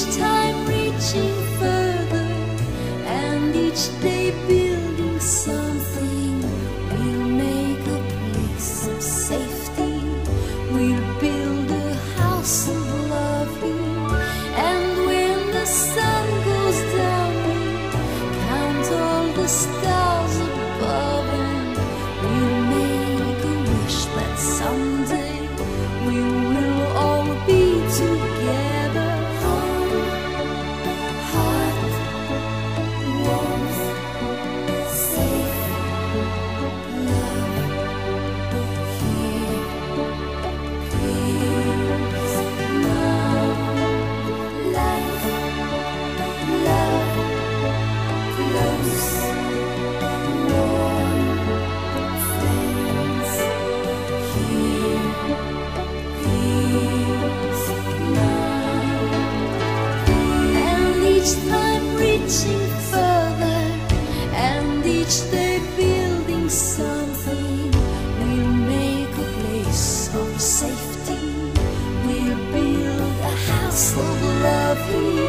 each time reaching further, and each day building something. We'll make a place of safety, we'll build a house of love here. And when the sun goes down, we'll count all the stars above, and we'll make a wish that someday we will all be together. Home, heart, warmth, safe, love. Here, peace, now, life, love, close, warm, friends. Here, peace, now. And each time reaching further, and each day building something. We'll make a place of safety, we'll build a house of love here.